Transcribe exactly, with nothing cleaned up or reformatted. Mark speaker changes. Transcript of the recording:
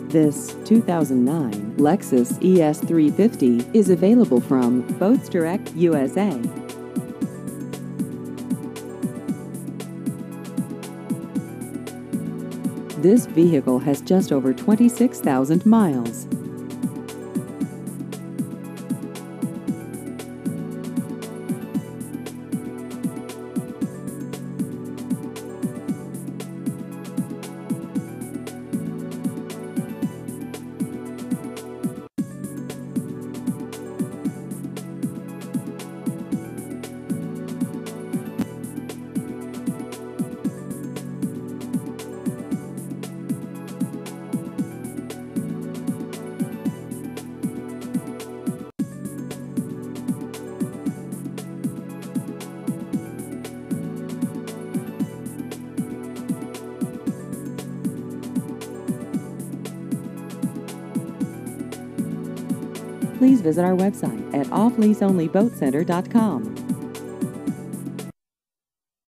Speaker 1: This two thousand nine Lexus E S three fifty is available from Boats Direct U S A. This vehicle has just over twenty-six thousand miles. Please visit our website at off lease only boat center dot com.